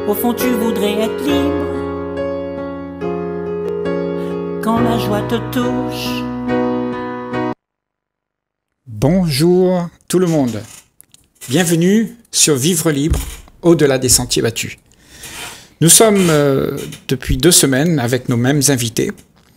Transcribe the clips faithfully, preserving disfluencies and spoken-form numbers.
Au fond tu voudrais être libre quand la joie te touche. Bonjour tout le monde, bienvenue sur Vivre Libre, au-delà des sentiers battus. Nous sommes euh, depuis deux semaines avec nos mêmes invités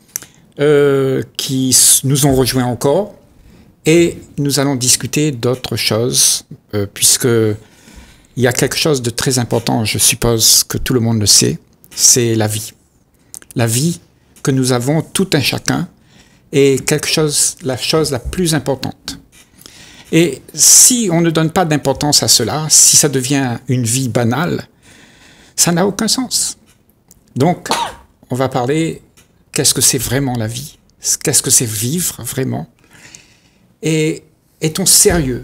euh, qui nous ont rejoints encore et nous allons discuter d'autres choses euh, puisque il y a quelque chose de très important, je suppose que tout le monde le sait, c'est la vie. La vie que nous avons tout un chacun est quelque chose, la chose la plus importante. Et si on ne donne pas d'importance à cela, si ça devient une vie banale, ça n'a aucun sens. Donc, on va parler qu'est-ce que c'est vraiment la vie, qu'est-ce que c'est vivre vraiment, et est-on sérieux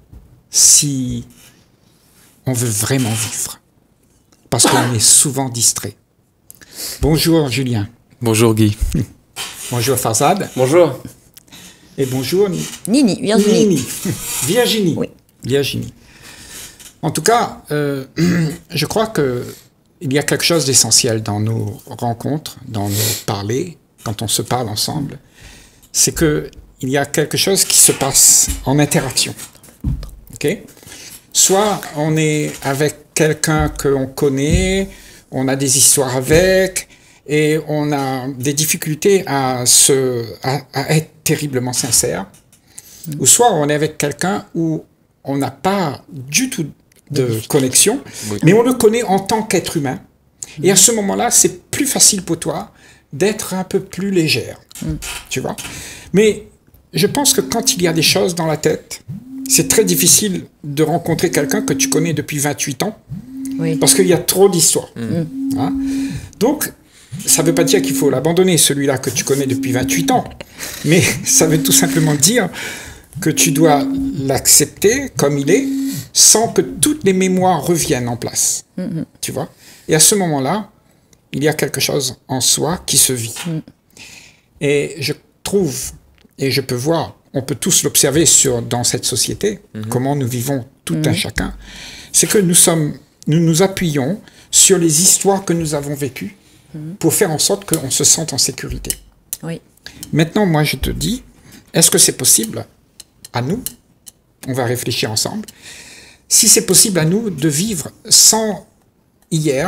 si on veut vraiment vivre, parce qu'on est souvent distrait. Bonjour Julien. Bonjour Guy. Bonjour Farzad. Bonjour. Et bonjour Nini, Virginie. Nini. Virginie. Oui. Virginie. En tout cas, euh, je crois qu'il y a quelque chose d'essentiel dans nos rencontres, dans nos parler, quand on se parle ensemble, c'est qu'il y a quelque chose qui se passe en interaction. Ok ? Soit on est avec quelqu'un qu'on connaît, on a des histoires avec, et on a des difficultés à, se, à, à être terriblement sincère. Mmh. Ou soit on est avec quelqu'un où on n'a pas du tout de connexion, oui. mais on le connaît en tant qu'être humain. Mmh. Et à ce moment-là, c'est plus facile pour toi d'être un peu plus légère. Mmh. Tu vois ? Mais je pense que quand il y a des choses dans la tête, c'est très difficile de rencontrer quelqu'un que tu connais depuis vingt-huit ans, oui. parce qu'il y a trop d'histoires. Mmh. Hein ? Donc, ça ne veut pas dire qu'il faut l'abandonner, celui-là que tu connais depuis vingt-huit ans, mais ça veut tout simplement dire que tu dois l'accepter comme il est, sans que toutes les mémoires reviennent en place. Mmh. Tu vois ? Et à ce moment-là, il y a quelque chose en soi qui se vit. Mmh. Et je trouve, et je peux voir, on peut tous l'observer sur, dans cette société, mmh. comment nous vivons tout mmh. un chacun, c'est que nous, sommes, nous nous appuyons sur les histoires que nous avons vécues mmh. pour faire en sorte qu'on se sente en sécurité. Oui. Maintenant, moi, je te dis, est-ce que c'est possible à nous, on va réfléchir ensemble, si c'est possible à nous de vivre sans hier,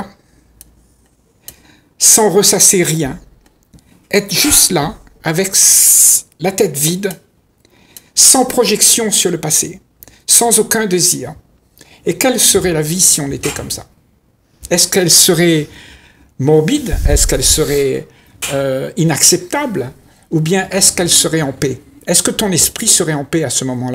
sans ressasser rien, être juste là, avec la tête vide, sans projection sur le passé, sans aucun désir. Et quelle serait la vie si on était comme ça ? Est-ce qu'elle serait morbide ? Est-ce qu'elle serait euh, inacceptable ? Ou bien est-ce qu'elle serait en paix ? Est-ce que ton esprit serait en paix à ce moment-là ?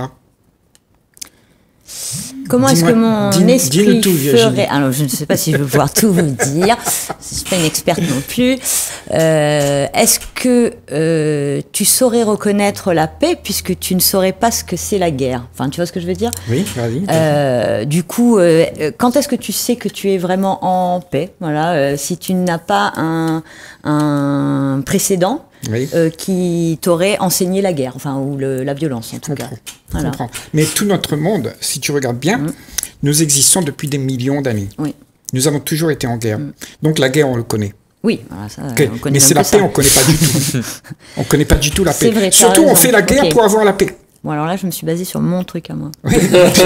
Comment est-ce que mon dis, esprit tout, ferait... Alors, je ne sais pas si je vais pouvoir tout vous dire. Je ne suis pas une experte non plus. Euh, est-ce que euh, tu saurais reconnaître la paix puisque tu ne saurais pas ce que c'est la guerre ? Enfin, tu vois ce que je veux dire ? Oui, vas-y. Euh, du coup, euh, quand est-ce que tu sais que tu es vraiment en paix ? Voilà, euh, si tu n'as pas un, un précédent, oui. euh, qui t'aurait enseigné la guerre, enfin, ou le, la violence en tout cas. Voilà. Comprends. Mais tout notre monde, si tu regardes bien, mmh. nous existons depuis des millions d'années. Oui. Nous avons toujours été en guerre. Mmh. Donc la guerre, on le connaît. Oui, voilà, ça, okay. on connaît. Mais c'est la paix, on ne connaît pas du tout. On ne connaît pas du tout la paix. Vrai, surtout, on fait la guerre okay. pour avoir la paix. Bon, alors là, je me suis basée sur mon truc à moi. Oui.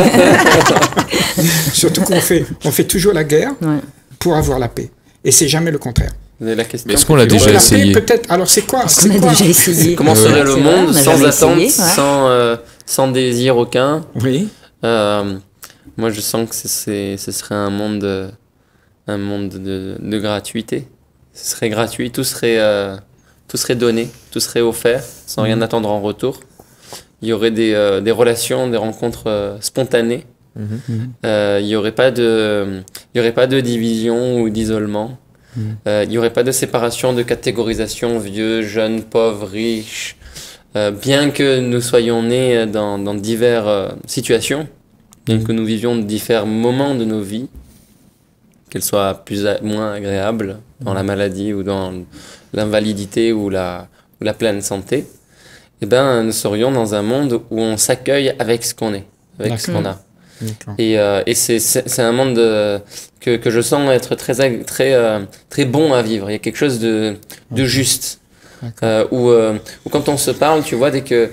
Surtout qu'on fait, on fait toujours la guerre ouais. pour avoir la paix. Et c'est jamais le contraire. La question, est-ce qu'on l'a déjà la essayé paix, peut-être. Alors c'est quoi, c'est on a quoi déjà essayé. Comment serait le monde vrai, sans attente, essayé, ouais. sans, euh, sans désir aucun ? Oui. Euh, moi, je sens que c'est, ce serait un monde, de, un monde de, de gratuité. Ce serait gratuit, tout serait, euh, tout serait donné, tout serait offert, sans mmh. rien attendre en retour. Il y aurait des, euh, des relations, des rencontres euh, spontanées. Mmh. Euh, il n'y aurait pas de, il y aurait pas de division ou d'isolement. Mmh. Euh, il n'y aurait pas de séparation, de catégorisation, vieux, jeunes, pauvres, riches. Euh, bien que nous soyons nés dans, dans diverses euh, situations, bien que nous vivions différents moments de nos vies, qu'elles soient plus à, moins agréables dans la maladie ou dans l'invalidité ou la, ou la pleine santé, eh ben, nous serions dans un monde où on s'accueille avec ce qu'on est, avec D'accord. ce qu'on a. Et, euh, et c'est, c'est, c'est un monde de, que, que je sens être très, très, euh, très bon à vivre. Il y a quelque chose de, de juste. Euh, où, euh, où quand on se parle, tu vois, dès que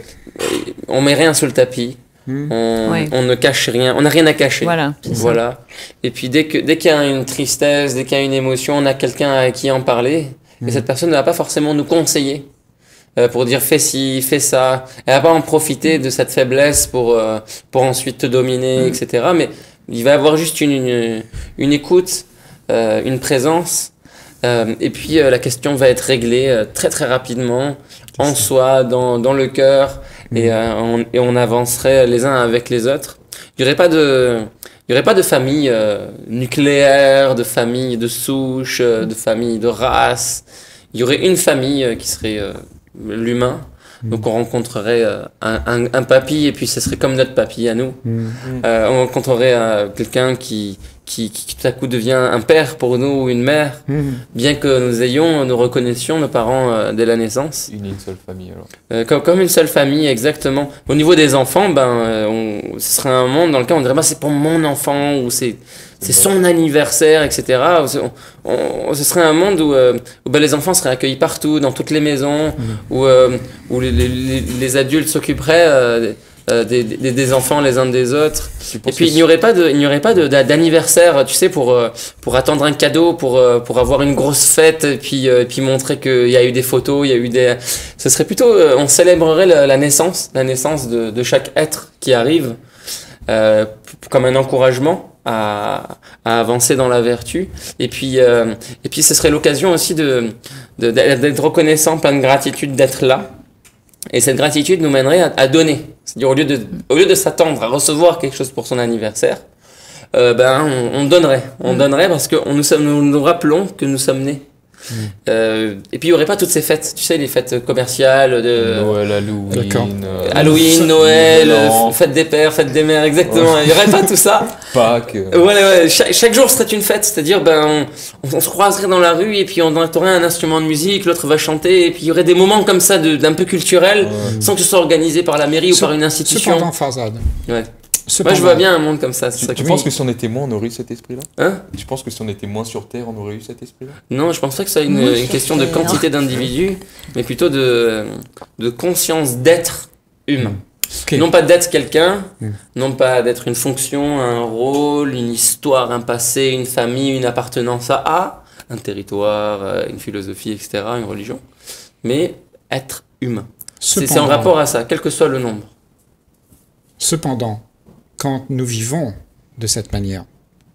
on met rien sous le tapis, mmh. on, ouais. on ne cache rien, on n'a rien à cacher. Voilà. Voilà. Et puis dès que dès qu'il y a une tristesse, dès qu'il y a une émotion, on a quelqu'un à qui en parler. Mmh. Et cette personne ne va pas forcément nous conseiller euh, pour dire fais ci, fais ça. Elle va pas en profiter de cette faiblesse pour euh, pour ensuite te dominer, mmh. et cetera. Mais il va avoir juste une une, une écoute, euh, une présence. Euh, et puis euh, la question va être réglée euh, très très rapidement en soi, dans, dans le cœur, mmh. et, euh, on, et on avancerait les uns avec les autres. Il n'y aurait pas de, il y aurait pas de famille euh, nucléaire, de famille de souche, euh, de famille de race. Il y aurait une famille euh, qui serait euh, l'humain. Mmh. Donc on rencontrerait euh, un, un, un papy et puis ce serait comme notre papy à nous. Mmh. Euh, on rencontrerait euh, quelqu'un qui Qui, qui tout à coup devient un père pour nous ou une mère, mmh. bien que nous ayons, nous reconnaissions nos parents euh, dès la naissance. Une, une seule famille alors. Euh, comme, comme une seule famille, exactement. Au niveau des enfants, ben, euh, on, ce serait un monde dans lequel on dirait bah, c'est pour mon enfant ou c'est c'est son anniversaire, et cetera. On, on, ce serait un monde où, euh, où ben, les enfants seraient accueillis partout, dans toutes les maisons, mmh. où, euh, où les, les, les adultes s'occuperaient euh, Euh, des, des, des enfants les uns des autres. Et puis il n'y aurait pas de, il n'y aurait pas de, d'anniversaire, tu sais, pour pour attendre un cadeau, pour pour avoir une grosse fête, et puis et puis montrer qu'il y a eu des photos, il y a eu des. Ce serait plutôt, on célébrerait la, la naissance, la naissance de, de chaque être qui arrive, euh, comme un encouragement à à avancer dans la vertu. Et puis euh, et puis ce serait l'occasion aussi de, de d'être reconnaissant, plein de gratitude d'être là. Et cette gratitude nous mènerait à, à donner. C'est-à-dire, au lieu de, au lieu de s'attendre à recevoir quelque chose pour son anniversaire, euh, ben, on, on donnerait. On mmh. donnerait parce que on nous, sommes, nous nous rappelons que nous sommes nés. Mmh. Euh, et puis, il n'y aurait pas toutes ces fêtes, tu sais, les fêtes commerciales de Noël, Halloween, euh, Halloween, Noël, euh, fête des pères, fête des mères, exactement. Il n'y aurait pas tout ça. Pâques. Euh... Ouais, ouais. Chaque, chaque jour serait une fête, c'est-à-dire, ben, on, on se croiserait dans la rue et puis on aurait un instrument de musique, l'autre va chanter, et puis il y aurait des moments comme ça de, d'un peu culturels, ouais. sans que ce soit organisé par la mairie Ce, ou par une institution. Cependant, Fazad. Ouais. Moi, je vois bien un monde comme ça. Tu, ça tu penses que si on était moins, on aurait eu cet esprit-là? Hein? Tu penses que si on était moins sur Terre, on aurait eu cet esprit-là? Non, je pense pas que ça soit une, une question de quantité d'individus, mais plutôt de, de conscience d'être humain. Okay. Non pas d'être quelqu'un, mm. non pas d'être une fonction, un rôle, une histoire, un passé, une famille, une appartenance à, à un territoire, une philosophie, et cetera, une religion, mais être humain. C'est, c'est en rapport à ça, quel que soit le nombre. Cependant, quand nous vivons de cette manière,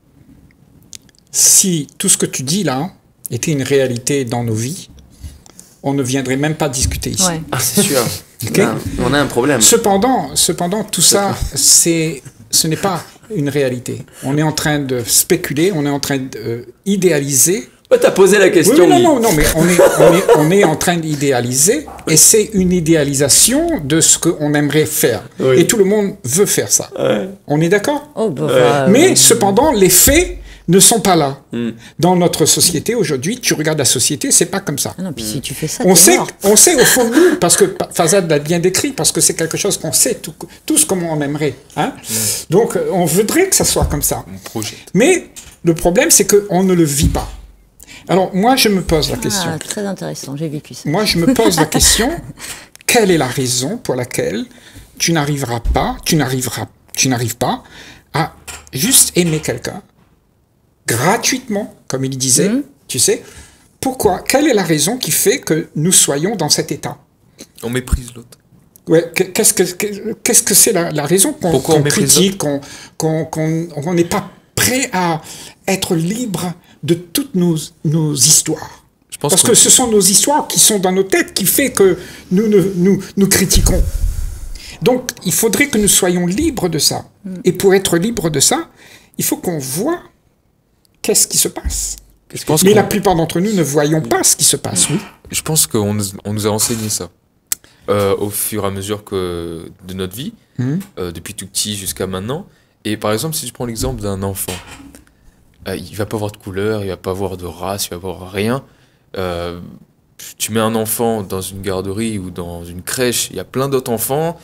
si tout ce que tu dis là était une réalité dans nos vies, on ne viendrait même pas discuter ici. Ouais. Ah, c'est sûr. Okay? On a un problème. Cependant, cependant tout ça, c'est, ce n'est pas une réalité. On est en train de spéculer, on est en train d'idéaliser. Euh, Oh, t'as posé la question. Oui, non, non, non, mais on est, on est, on est en train d'idéaliser, et c'est une idéalisation de ce qu'on aimerait faire. Oui. Et tout le monde veut faire ça. Ouais. On est d'accord? Oh, bah, ouais. Mais cependant, les faits ne sont pas là. Mm. Dans notre société aujourd'hui, tu regardes la société, c'est pas comme ça. Ah non, puis si tu fais ça, on sait, on sait au fond de nous, parce que Fazad l'a bien décrit, parce que c'est quelque chose qu'on sait tout, tous comment on aimerait. Hein? Mm. Donc, on voudrait que ça soit comme ça. Mon projet. Mais le problème, c'est qu'on ne le vit pas. Alors, moi, je me pose la question. Ah, très intéressant, j'ai vécu ça. Moi, je me pose la question, quelle est la raison pour laquelle tu n'arriveras pas, tu n'arriveras, tu n'arrives pas à juste aimer quelqu'un gratuitement, comme il disait, mmh. tu sais? Pourquoi? Quelle est la raison qui fait que nous soyons dans cet état? On méprise l'autre. Ouais, qu'est-ce que qu'est-ce que c'est la, la raison qu'on, qu'on critique, qu'on qu'on qu'on on n'est pas prêt à être libre de toutes nos, nos histoires. Je pense Parce que... que ce sont nos histoires qui sont dans nos têtes qui fait que nous, nous, nous, nous critiquons. Donc, il faudrait que nous soyons libres de ça. Mm. Et pour être libres de ça, il faut qu'on voit qu'est-ce qui se passe. Je pense Mais la plupart d'entre nous ne voyons pas ce qui se passe. Oui. Je pense qu'on on nous a enseigné ça euh, au fur et à mesure que, de notre vie, mm. euh, depuis tout petit jusqu'à maintenant. Et par exemple, si je prends l'exemple d'un enfant, Euh, il va pas avoir de couleur, il va pas avoir de race, il va pas avoir rien. Euh, tu mets un enfant dans une garderie ou dans une crèche, il y a plein d'autres enfants.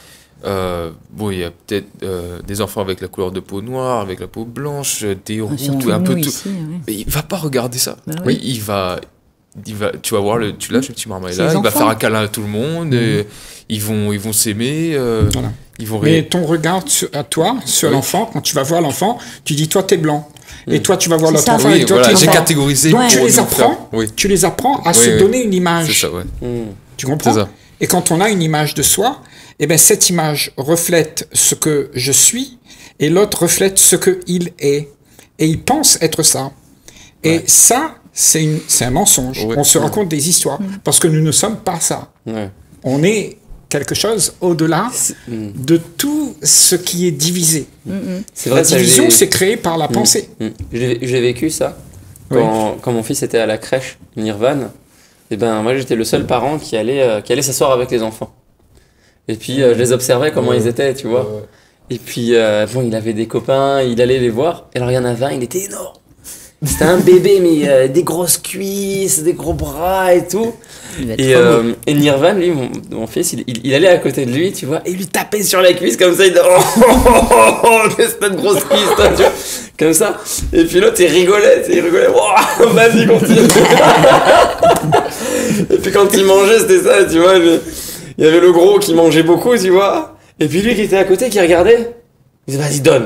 Euh, bon, il y a peut-être euh, des enfants avec la couleur de peau noire, avec la peau blanche, des roux, un peu tout. Ici, oui. Mais il va pas regarder ça. Bah, oui. Il va, il va, tu vas voir le, tu lâches le petit marmaille là, il va faire un câlin à tout le monde. Mmh. Et ils vont, ils vont s'aimer. Euh, voilà. Ils vont. Mais ton regard sur, à toi, sur oui. l'enfant, quand tu vas voir l'enfant, tu dis toi t'es blanc. Et toi, tu vas voir l'autre enfant. Oui, et toi, voilà, j'ai catégorisé. Donc, tu les apprends, oui. tu les apprends à oui, se oui. donner une image. C'est ça, ouais. Mmh. Tu comprends? Ça. Et quand on a une image de soi, eh ben, cette image reflète ce que je suis et l'autre reflète ce qu'il est. Et il pense être ça. Et ouais. ça, c'est un mensonge. Ouais. On se raconte des histoires mmh. parce que nous ne sommes pas ça. Ouais. On est quelque chose au-delà mmh. de tout ce qui est divisé. Mmh. C'est vrai, la division, c'est créé par la mmh. pensée. Mmh. J'ai vécu ça quand, oui. quand mon fils était à la crèche Nirvana. Et ben moi j'étais le seul parent qui allait euh, qui allait s'asseoir avec les enfants. Et puis euh, je les observais comment ouais. ils étaient, tu vois. Ouais. Et puis euh, bon, il avait des copains, il allait les voir. Et alors il y en avait un, il était énorme. C'était un bébé, mais euh, des grosses cuisses, des gros bras et tout. Et, euh, et Nirvan, lui, mon, mon fils, il, il, il allait à côté de lui, tu vois, et il lui tapait sur la cuisse comme ça. Il disait oh, oh, oh, oh, qu'est-ce que t'as de grosses cuisses, toi, tu vois, comme ça. Et puis l'autre, il rigolait, il rigolait. Oh, vas-y, continue. Et puis quand il mangeait, c'était ça, tu vois. Il y avait le gros qui mangeait beaucoup, tu vois. Et puis lui qui était à côté, qui regardait. Il disait, vas-y, donne.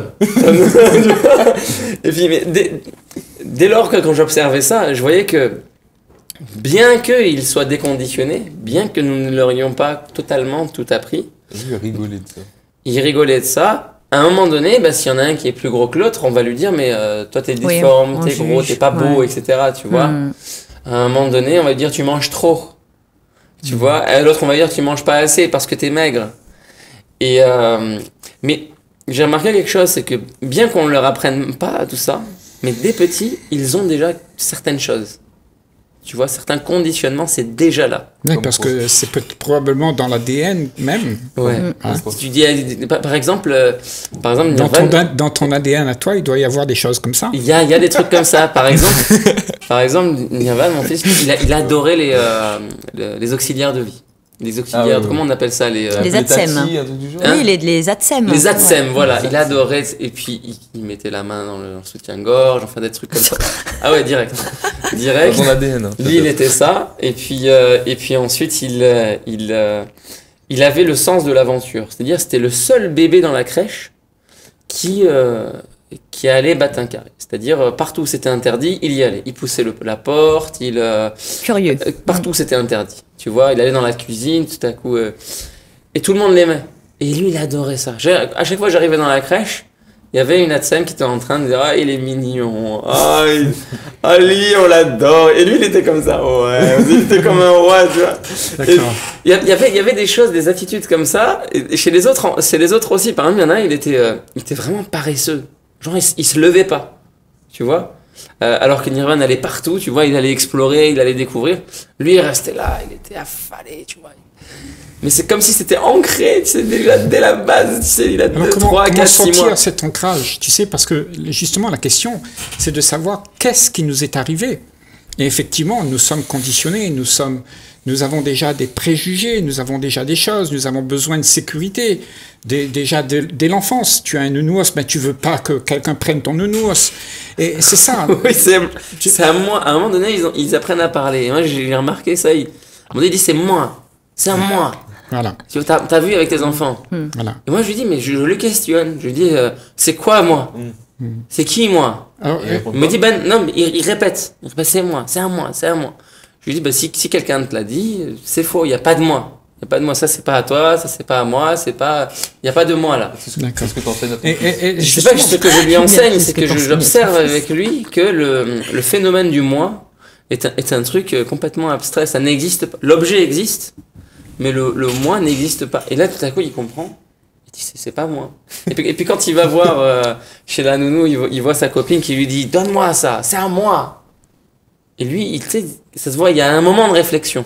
Et puis, mais dès, dès lors que quand j'observais ça, je voyais que bien qu'il soit déconditionné, bien que nous ne l'aurions pas totalement tout appris, il rigolait de ça. Il rigolait de ça. À un moment donné, bah, s'il y en a un qui est plus gros que l'autre, on va lui dire, mais euh, toi t'es difforme, oui, t'es gros, t'es pas beau, ouais. et cetera. Tu vois. Mm. À un moment donné, on va lui dire, tu manges trop. Tu mm. vois. À l'autre, on va dire, tu manges pas assez parce que t'es maigre. Et euh, mais j'ai remarqué quelque chose, c'est que bien qu'on ne leur apprenne pas tout ça, mais dès petits, ils ont déjà certaines choses. Tu vois, certains conditionnements, c'est déjà là. Oui, parce que c'est probablement dans l'A D N même. Ouais. Hein? Tu dis, par exemple, euh, par exemple, dans, Nirvan, ton, dans ton A D N à toi, il doit y avoir des choses comme ça. Il y a, il y a des trucs comme ça. Par exemple, par exemple, Nirvan, mon fils, il, a, il adorait les, euh, les auxiliaires de vie. Les auxiliaires, ah ouais, comment on appelle ça, les, euh, les A T S E M. Taxis, hein oui, les, les A T S E M. Les A T S E M, ouais. Voilà. Il adorait, et puis il, il mettait la main dans le, dans le soutien-gorge, enfin des trucs comme ça. Ah ouais, direct. Direct. Dans ton A D N. Hein, lui, il était ça, et puis, euh, et puis ensuite, il, euh, il, euh, il avait le sens de l'aventure. C'est-à-dire, c'était le seul bébé dans la crèche qui, euh, qui allait battre un carré. C'est-à-dire, partout où c'était interdit, il y allait. Il poussait le, la porte, il... Euh, Curieux. Euh, partout où c'était interdit. Tu vois, il allait dans la cuisine, tout à coup... Euh, et tout le monde l'aimait. Et lui, il adorait ça. À chaque fois que j'arrivais dans la crèche, il y avait une A T S E M qui était en train de dire « Ah, il est mignon. Ah, il... ah lui, on l'adore. » Et lui, il était comme ça. Ouais, il était comme un roi, tu vois. D'accord. Il y, y, avait, il y avait des choses, des attitudes comme ça. Et chez les autres, c'est les autres aussi. Par exemple, il y en a, il était, euh, il était vraiment paresseux. Genre, il, il se levait pas. Tu vois, euh, alors que Nirvan allait partout, tu vois, il allait explorer, il allait découvrir. Lui, il restait là, il était affalé, tu vois. Mais c'est comme si c'était ancré, tu sais, déjà dès la base, tu sais, il a deux, trois, quatre, six mois. Comment sortir cet ancrage, tu sais, parce que justement, la question, c'est de savoir qu'est-ce qui nous est arrivé. Et effectivement, nous sommes conditionnés, nous sommes, nous avons déjà des préjugés, nous avons déjà des choses, nous avons besoin de sécurité. Des, déjà dès, dès l'enfance, tu as un nounours, mais tu veux pas que quelqu'un prenne ton nounours. Et c'est ça. Oui, c'est, c'est à moi. À un moment donné, ils, ont, ils apprennent à parler. Et moi, j'ai remarqué ça. Ils, à un moment donné, ils disent c'est moi, c'est à moi. Voilà. Tu as, t'as vu avec tes enfants. Mm. Voilà. Et moi, je lui dis, mais je, je le questionne. Je lui dis, euh, c'est quoi moi? Mm. C'est qui moi? Alors, il, il me dit, ben non, mais il, il répète. Il répète, c'est moi, c'est à moi, c'est à moi. Je lui dis, bah, si, si quelqu'un te l'a dit, c'est faux, il n'y a pas de moi. Il n'y a pas de moi, ça c'est pas à toi, ça c'est pas à moi, c'est pas... Il n'y a pas de moi là. C'est ce, c'est ce que tu enseignes à ton et, et, et je sais pas ce que je lui enseigne, c'est que, que j'observe avec lui que le, le phénomène du moi est un, est un truc complètement abstrait, ça n'existe pas. L'objet existe, mais le, le moi n'existe pas. Et là tout à coup il comprend, il dit c'est, c'est pas moi. Et puis, et puis quand il va voir euh, chez la nounou, il voit, il voit sa copine qui lui dit donne-moi ça, c'est à moi. Et lui, il, ça se voit, il y a un moment de réflexion.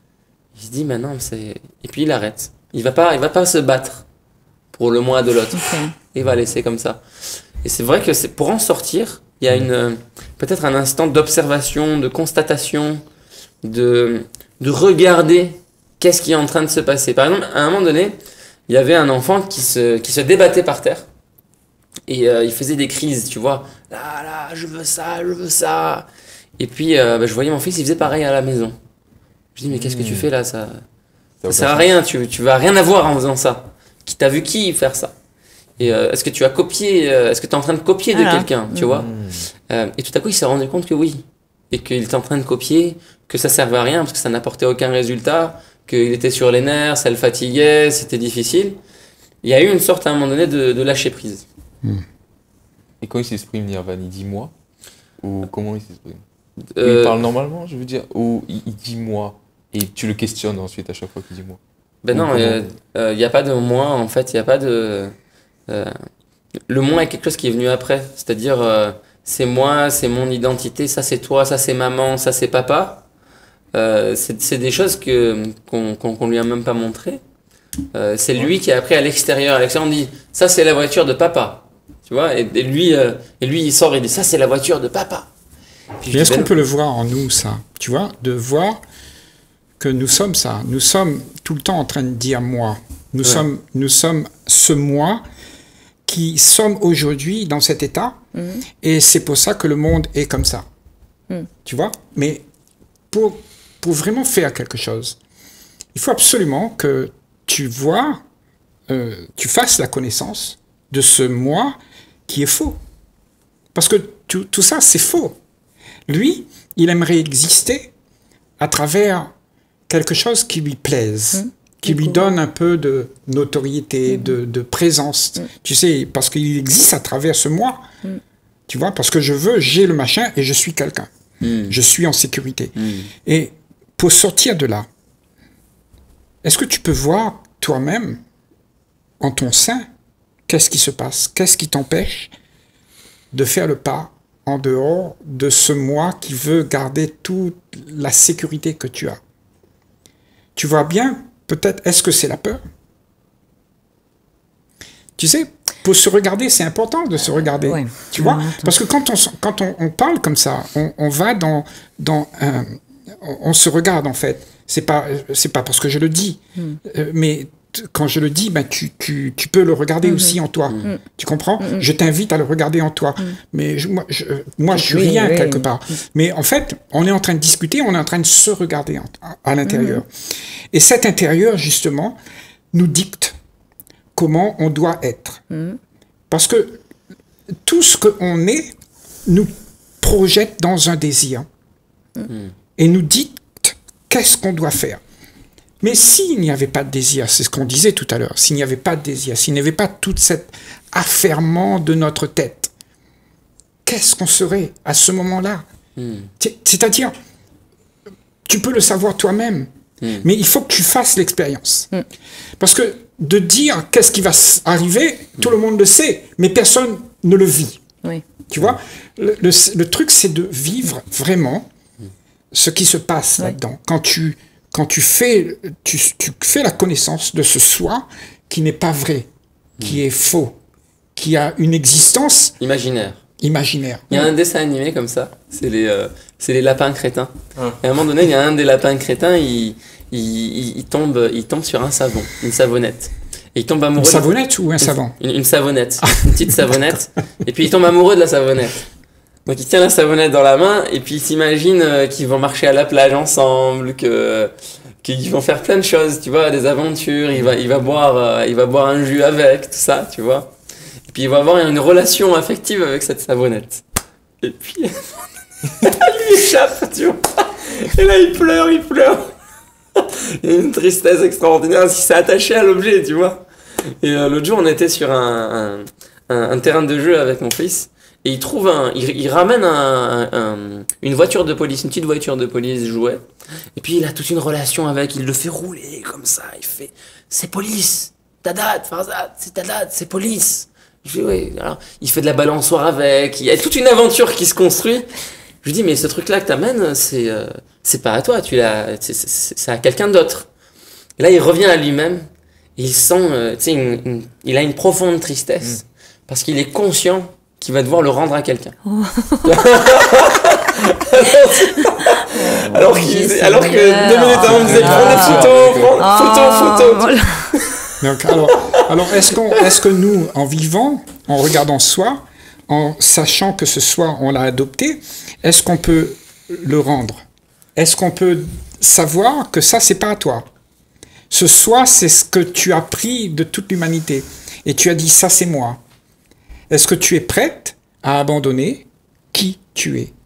Il se dit, mais non, c'est... Et puis il arrête. Il va pas, il va pas se battre pour le moi de l'autre. Okay. Il va laisser comme ça. Et c'est vrai que c'est, pour en sortir, il y a une, peut-être un instant d'observation, de constatation, de, de regarder qu'est-ce qui est en train de se passer. Par exemple, à un moment donné, il y avait un enfant qui se, qui se débattait par terre. Et euh, il faisait des crises, tu vois. Là, là, je veux ça, je veux ça. Et puis, euh, bah, je voyais mon fils, il faisait pareil à la maison. Je dis, mais qu'est-ce que tu fais là? Ça, ça sert à rien, tu, tu vas rien avoir en faisant ça. Qui t'a vu qui faire ça? Et euh, est-ce que tu as copié, euh, est-ce que tu es en train de copier de voilà. quelqu'un, tu mmh. vois? euh, Et tout à coup, il s'est rendu compte que oui. Et qu'il était en train de copier, que ça servait à rien parce que ça n'apportait aucun résultat, qu'il était sur les nerfs, ça le fatiguait, c'était difficile. Il y a eu une sorte à un moment donné de, de lâcher prise. Mmh. Et quand il s'exprime, Nirvan, il dit moi? Ou comment il s'exprime? euh, Il parle normalement, je veux dire? Ou il, il dit moi? Et tu le questionnes ensuite à chaque fois qu'il dit moi? Ben non, il n'y euh, euh, a pas de moi, en fait, il n'y a pas de... Euh, le moi est quelque chose qui est venu après, c'est-à-dire euh, c'est moi, c'est mon identité, ça c'est toi, ça c'est maman, ça c'est papa. Euh, c'est des choses que qu'on qu'on qu'on lui a même pas montré. Euh, c'est lui qui a appris à l'extérieur. À l'extérieur, on dit ça c'est la voiture de papa, tu vois. Et, et lui, euh, et lui il sort et dit ça c'est la voiture de papa. Est-ce qu'on peut le voir en nous ça, tu vois, de voir que nous sommes ça, nous sommes tout le temps en train de dire moi. Nous ouais. sommes, nous sommes ce moi qui sommes aujourd'hui dans cet état, mmh. et c'est pour ça que le monde est comme ça. Mmh. Tu vois? Mais pour, pour vraiment faire quelque chose, il faut absolument que tu vois, euh, tu fasses la connaissance de ce moi qui est faux. Parce que tout, tout ça, c'est faux. Lui, il aimerait exister à travers quelque chose qui lui plaise. Mmh. qui lui donne un peu de notoriété, mmh. de, de présence, mmh. tu sais, parce qu'il existe à travers ce moi, mmh. tu vois, parce que je veux, j'ai le machin et je suis quelqu'un, mmh. je suis en sécurité. Mmh. Et pour sortir de là, est-ce que tu peux voir toi-même, en ton sein, qu'est-ce qui se passe? Qu'est-ce qui t'empêche de faire le pas en dehors de ce moi qui veut garder toute la sécurité que tu as? Tu vois bien, peut-être, est-ce que c'est la peur? Tu sais, pour se regarder, c'est important de se regarder. Ouais. Tu vois? Parce que quand on, quand on, on parle comme ça, on, on va dans... dans un, on, on se regarde, en fait. C'est pas, c'est pas parce que je le dis. Mm. Euh, mais quand je le dis, ben, tu, tu, tu peux le regarder mm-hmm. aussi en toi. Mm. Tu comprends? Mm-hmm. Je t'invite à le regarder en toi. Mm. Mais je, moi, je, moi, je suis oui, rien, oui, quelque oui. part. Mais en fait, on est en train de discuter, on est en train de se regarder en, à, à l'intérieur. Mm. Et cet intérieur, justement, nous dicte comment on doit être. Mm. Parce que tout ce qu'on est nous projette dans un désir. Mm. Et nous dicte qu'est-ce qu'on doit faire. Mais s'il n'y avait pas de désir, c'est ce qu'on disait tout à l'heure, s'il n'y avait pas de désir, s'il n'y avait pas tout cet affairement de notre tête, qu'est-ce qu'on serait à ce moment-là? mm. C'est-à-dire, tu peux le savoir toi-même, mm. mais il faut que tu fasses l'expérience. Mm. Parce que de dire qu'est-ce qui va arriver, mm. tout le monde le sait, mais personne ne le vit. Oui. Tu vois, le, le, le truc, c'est de vivre vraiment ce qui se passe oui. là-dedans. Quand tu, quand tu fais, tu, tu fais la connaissance de ce soi qui n'est pas vrai, mmh. qui est faux, qui a une existence imaginaire. Imaginaire. Il y a un dessin animé comme ça, c'est les, euh, c'est les lapins crétins. Ah. Et à un moment donné, il y a un des lapins crétins, il, il, il, il, tombe, il tombe sur un savon, une savonnette. Et il tombe amoureux. Une savonnette de... ou un savon? Une, une savonnette, ah. une petite savonnette. Et puis il tombe amoureux de la savonnette. Donc il tient la savonnette dans la main et puis il s'imagine euh, qu'ils vont marcher à la plage ensemble, que qu'ils vont faire plein de choses, tu vois, des aventures. Il va il va boire euh, il va boire un jus avec, tout ça, tu vois. Et puis il va avoir une relation affective avec cette savonnette. Et puis elle lui échappe, tu vois. Et là il pleure, il pleure. Il y a une tristesse extraordinaire parce qu'il s'est attaché à l'objet, tu vois. Et euh, l'autre jour on était sur un, un, un, un terrain de jeu avec mon fils. Et il trouve un, il, il ramène un, un, une voiture de police, une petite voiture de police jouet. Et puis il a toute une relation avec, il le fait rouler comme ça. Il fait, c'est police, ta date, Farzad, c'est ta date, c'est police. Je lui dis, oui, alors, il fait de la balançoire avec, il y a toute une aventure qui se construit. Je lui dis, mais ce truc-là que t'amènes, c'est, euh, c'est pas à toi, tu l'as, c'est, c'est, c'est à quelqu'un d'autre. Et là, il revient à lui-même, et il sent, euh, tu sais, une, une, il a une profonde tristesse, mmh. parce qu'il est conscient qui va devoir le rendre à quelqu'un. Oh. alors, qu'il, alors que deux minutes avant, on disait prends des photos, prends photos, photos. Donc, alors, alors est-ce qu'on, est-ce que nous, en vivant, en regardant soi, en sachant que ce soi, on l'a adopté, est-ce qu'on peut le rendre? Est-ce qu'on peut savoir que ça, c'est pas à toi? Ce soi, c'est ce que tu as pris de toute l'humanité. Et tu as dit, ça, c'est moi. Est-ce que tu es prête à abandonner qui tu es?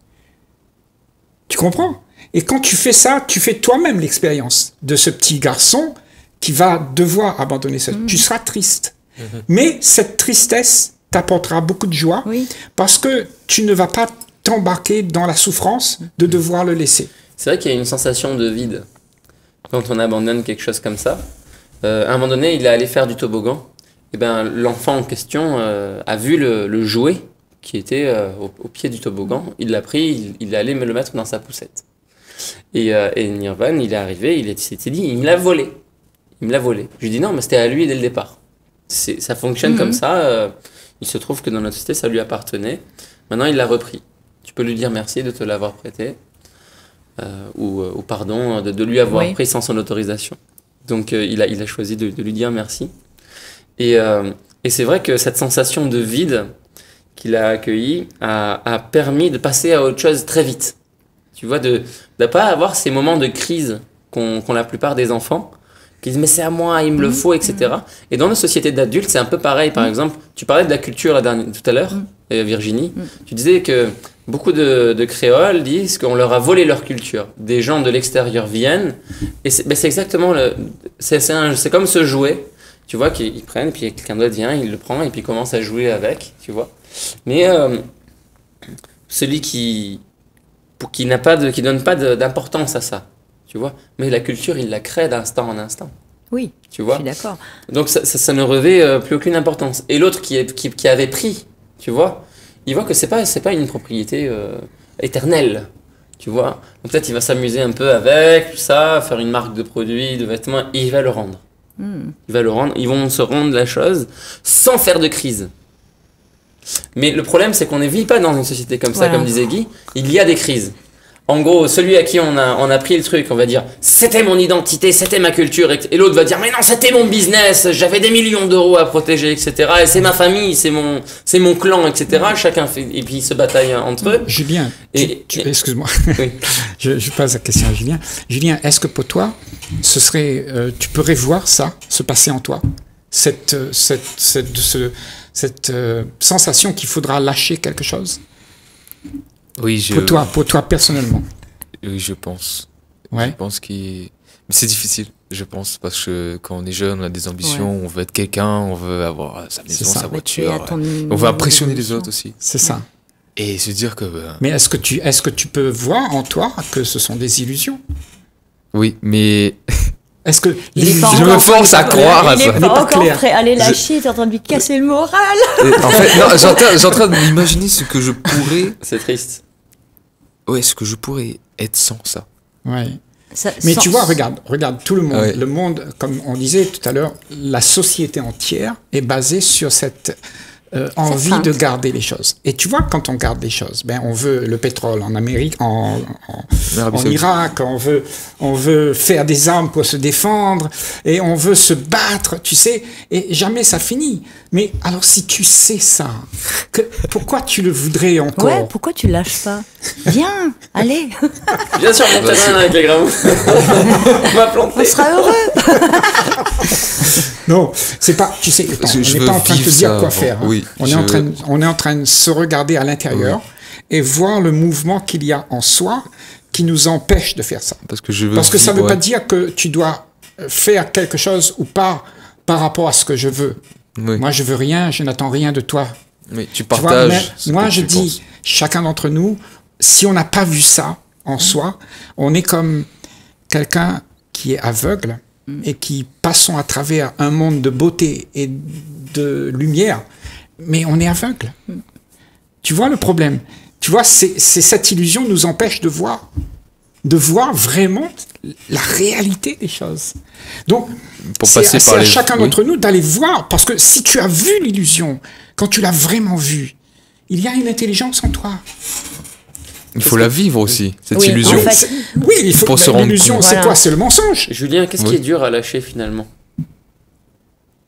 Tu comprends? Et quand tu fais ça, tu fais toi-même l'expérience de ce petit garçon qui va devoir abandonner ça. Mmh. Tu seras triste. Mmh. Mais cette tristesse t'apportera beaucoup de joie oui. parce que tu ne vas pas t'embarquer dans la souffrance de devoir le laisser. C'est vrai qu'il y a une sensation de vide quand on abandonne quelque chose comme ça. Euh, à un moment donné, il est allé faire du toboggan. Et ben, l'enfant en question euh, a vu le, le jouet qui était euh, au, au pied du toboggan. Il l'a pris, il, il allait me le mettre dans sa poussette. Et, euh, et Nirvan, il est arrivé, il s'était dit, il me l'a volé. Il me l'a volé. Je lui ai dit non, mais c'était à lui dès le départ. C'est, ça fonctionne mmh. comme ça. Euh, il se trouve que dans notre société, ça lui appartenait. Maintenant, il l'a repris. Tu peux lui dire merci de te l'avoir prêté. Euh, ou, ou pardon, de, de lui avoir oui. pris sans son autorisation. Donc, euh, il, a, il a choisi de, de lui dire merci. Et, euh, et c'est vrai que cette sensation de vide qu'il a accueillie a, a permis de passer à autre chose très vite. Tu vois, de ne pas avoir ces moments de crise qu'ont, qu'ont la plupart des enfants, qui disent mais c'est à moi, il me le faut, et cetera. Et dans nos sociétés d'adultes, c'est un peu pareil. Par exemple, tu parlais de la culture là, tout à l'heure, euh, Virginie. Tu disais que beaucoup de, de créoles disent qu'on leur a volé leur culture. Des gens de l'extérieur viennent, et c'est, ben c'est exactement le, c'est, c'est, un, c'est comme ce jouet, tu vois, qu'ils prennent, puis quelqu'un d'autre vient, il le prend, et puis commence à jouer avec, tu vois. Mais euh, celui qui pour qui n'a pas de, qui donne pas de, d'importance à ça, tu vois. Mais la culture, il la crée d'instant en instant. Oui, tu vois. Je suis d'accord. Donc ça, ça, ça ne revêt euh, plus aucune importance. Et l'autre qui, est, qui, qui avait pris, tu vois, il voit que c'est pas, c'est pas une propriété euh, éternelle, tu vois. Donc peut-être il va s'amuser un peu avec tout ça, faire une marque de produits, de vêtements, et il va le rendre. Mm. Il va le rendre. Ils vont se rendre la chose sans faire de crise. Mais le problème, c'est qu'on ne vit pas dans une société comme ça, voilà. Comme disait Guy. Il y a des crises. En gros, celui à qui on a, on a pris le truc, on va dire « c'était mon identité, c'était ma culture », et l'autre va dire « mais non, c'était mon business, j'avais des millions d'euros à protéger, et cetera. Et c'est ma famille, c'est mon, c'est mon clan, et cetera. Chacun fait, et puis ils se bataillent entre eux. Julien, et, tu, tu, et, excuse-moi, oui. je, je pose la question à Julien. Julien, est-ce que pour toi, ce serait, euh, tu pourrais voir ça se passer en toi, cette, cette, cette, ce, cette euh, sensation qu'il faudra lâcher quelque chose? Oui, je... Pour toi, pour toi personnellement. Oui, je pense. Ouais. Je pense qu'il... Mais c'est difficile, je pense, parce que quand on est jeune, on a des ambitions, ouais. On veut être quelqu'un, on veut avoir sa maison, sa voiture. On veut impressionner les autres aussi. C'est ça. Et se dire que... Ben... Mais est-ce que, tu, est-ce que tu peux voir en toi que ce sont des illusions? Oui, mais... Est-ce que je me force à croire à ça. Il n'est pas encore prêt à aller lâcher, t'es en train de lui casser le moral. En fait, non, j'étais en train de m'imaginer ce que je pourrais... C'est triste. Ouais, ce que je pourrais être sans ça. Ouais. Ça, mais sans... tu vois, regarde, regarde tout le monde. Ouais. Le monde, comme on disait tout à l'heure, la société entière est basée sur cette euh, envie de garder les choses. Et tu vois, quand on garde les choses, ben, on veut le pétrole en Amérique, en, en, en Irak, on veut, on veut faire des armes pour se défendre, et on veut se battre, tu sais, et jamais ça finit. Mais alors, si tu sais ça, que, pourquoi tu le voudrais encore? Ouais, pourquoi tu lâches pas? Viens, allez. Bien sûr, mon terrain avec les grammes. On va planter. On sera heureux. Non, c'est pas, tu sais, attends, je, on n'est pas en train de te dire quoi faire. Hein. Oui, on, je... est en train de, on est en train de se regarder à l'intérieur oui. Et voir le mouvement qu'il y a en soi qui nous empêche de faire ça. Parce que, je veux Parce que ça ne veut ouais. pas dire que tu dois faire quelque chose ou pas par rapport à ce que je veux. Oui. Moi, je veux rien, je n'attends rien de toi. Mais tu partages. Tu vois, moi, je dis, penses. Chacun d'entre nous, si on n'a pas vu ça en mmh. soi, on est comme quelqu'un qui est aveugle mmh. et qui passons à travers un monde de beauté et de lumière, mais on est aveugle. Mmh. Tu vois le problème? Tu vois, c'est, c'est cette illusion nous empêche de voir, de voir vraiment la réalité des choses. Donc, Pour c'est, passer c'est par à les... chacun oui. d'entre nous d'aller voir, parce que si tu as vu l'illusion, quand tu l'as vraiment vue, il y a une intelligence en toi. Il faut la vivre aussi, cette oui, illusion. En fait, oui, il faut. Pour se rendre l'illusion, compte. c'est Voilà. quoi? C'est le mensonge. Julien, qu'est-ce oui. qui est dur à lâcher finalement?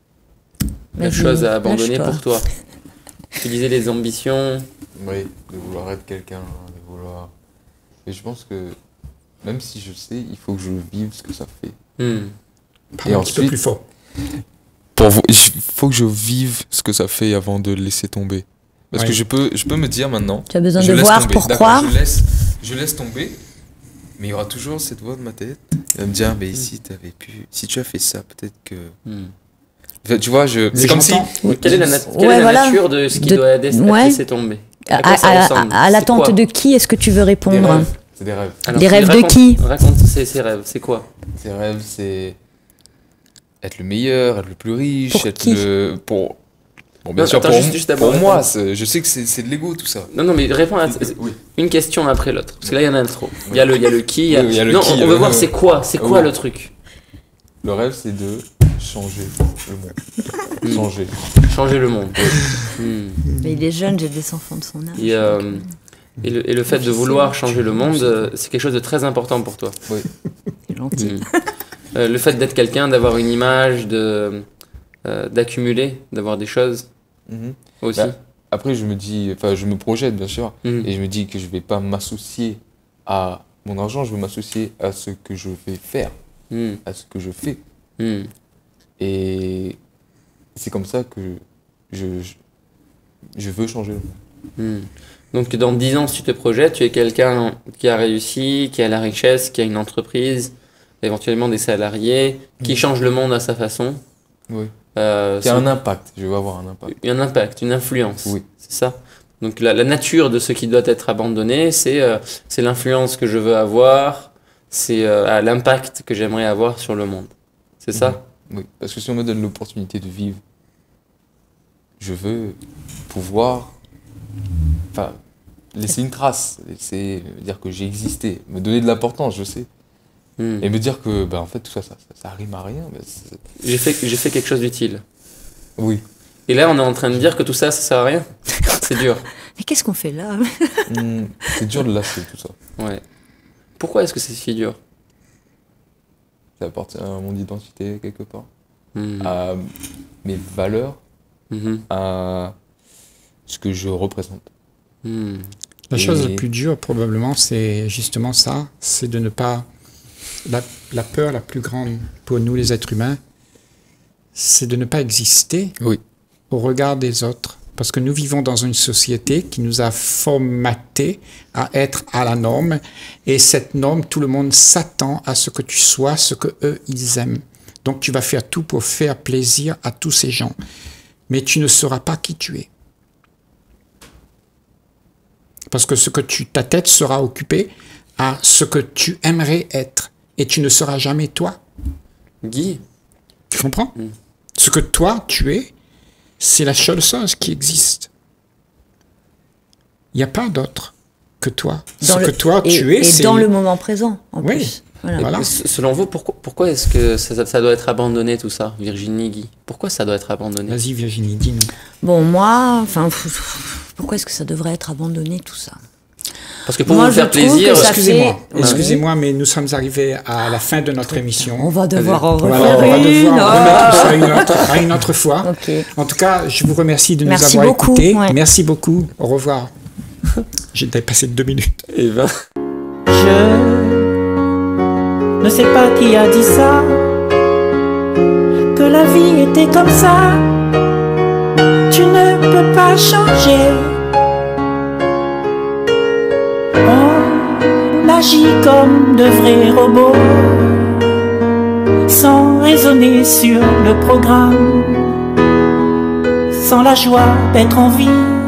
la chose à abandonner pour toi. Tu disais les ambitions. Oui, de vouloir être quelqu'un, de vouloir... Et je pense que, même si je sais, il faut que je vive ce que ça fait. Hmm. Et un ensuite, petit peu plus fort. Pour vous, il faut que je vive ce que ça fait avant de laisser tomber. Parce ouais. que je peux, je peux me dire maintenant... Tu as besoin de voir pour croire. Je laisse, je laisse tomber, mais il y aura toujours cette voix de ma tête. Elle va me dire, mais si t'avais pu... Si tu as fait ça, peut-être que... Hmm. Enfin, tu vois, je... c'est comme si... Oui. Quelle est la, nat quelle ouais, est la voilà. nature de ce qui de... doit laisser ouais. tomber? À, à, à, à l'attente de qui est-ce que tu veux répondre? C'est des rêves. Alors, des rêves raconte, de qui? Raconte ces, ces rêves, c'est quoi? Ces rêves, c'est être le meilleur, être le plus riche, pour être qui? le... Pour... Bon, bien non, sûr, attends, pour, juste, juste pour moi, je sais que c'est de l'ego tout ça. Non, non, mais réponds à oui. une question après l'autre. Parce que là, il y en a trop. Il y a le, il y a le qui. Il y a... Oui, il y a le non, qui, on, on veut voir c'est quoi, c'est quoi oui. le truc. Le rêve, c'est de changer le monde. Mmh. Changer. Changer le monde. Mmh. Mais il est jeune, j'ai des enfants de son âge. Et, euh, et, le, et le fait de vouloir changer le monde, c'est quelque chose de très important pour toi. Oui. C'est gentil. Mmh. Euh, le fait d'être quelqu'un, d'avoir une image, de euh, d'accumuler, d'avoir des choses mmh. aussi. Bah, après, je me dis, enfin, je me projette bien sûr, mmh. et je me dis que je vais pas m'associer à mon argent, je vais m'associer à ce que je vais faire, mmh. à ce que je fais. Mmh. Et c'est comme ça que je, je, je veux changer le monde. Mmh. Donc dans dix ans, si tu te projettes, tu es quelqu'un qui a réussi, qui a la richesse, qui a une entreprise, éventuellement des salariés, qui mmh. change le monde à sa façon. Oui. Euh, qui a un impact, je veux avoir un impact. Un impact, une influence. Oui. C'est ça. Donc la, la nature de ce qui doit être abandonné, c'est euh, c'est l'influence que je veux avoir, c'est euh, l'impact que j'aimerais avoir sur le monde. C'est ça? Mmh. Oui, parce que si on me donne l'opportunité de vivre, je veux pouvoir enfin, laisser une trace, laisser dire que j'ai existé, me donner de l'importance, je sais. Mmh. Et me dire que bah, en fait, tout ça, ça, ça, ça rime à rien. J'ai fait, j'ai fait quelque chose d'utile. Oui. Et là, on est en train de dire que tout ça, ça sert à rien. C'est dur. Mais qu'est-ce qu'on fait là? mmh, C'est dur de lâcher tout ça. Ouais. Pourquoi est-ce que c'est si dur? Ça appartient à mon identité quelque part, mmh. à mes valeurs, mmh. à ce que je représente. Mmh. La Et... chose la plus dure probablement, c'est justement ça, c'est de ne pas... La, la peur la plus grande pour nous les êtres humains, c'est de ne pas exister oui. au regard des autres. Parce que nous vivons dans une société qui nous a formatés à être à la norme. Et cette norme, tout le monde s'attend à ce que tu sois, ce que eux, ils aiment. Donc tu vas faire tout pour faire plaisir à tous ces gens. Mais tu ne sauras pas qui tu es. Parce que ce que tu, ta tête sera occupée à ce que tu aimerais être. Et tu ne seras jamais toi. Guy. Tu comprends? mm. Ce que toi, tu es, c'est la seule chose qui existe. Il n'y a pas d'autre que toi. Dans Ce le, que toi, et, tu es, c'est... Et dans le moment présent, en oui. plus. Voilà. Voilà. Selon vous, pourquoi, pourquoi est-ce que ça, ça doit être abandonné, tout ça, Virginie, Guy? Pourquoi ça doit être abandonné? Vas-y, Virginie, dis-nous. Bon, moi, enfin, pourquoi est-ce que ça devrait être abandonné, tout ça? Parce que pour moi, vous faire plaisir... Excusez-moi, fait... excusez-moi, mais nous sommes arrivés à la fin de notre émission. On va devoir en refaire voilà, on va une. devoir oh remettre ça à une autre, à une autre fois. Okay. En tout cas, je vous remercie de Merci nous avoir beaucoup, écoutés. ouais. Merci beaucoup. Au revoir. J'ai dépassé de deux minutes. Et ben... Je ne sais pas qui a dit ça, que la vie était comme ça. Tu ne peux pas changer. On agit comme de vrais robots, sans raisonner sur le programme, sans la joie d'être en vie.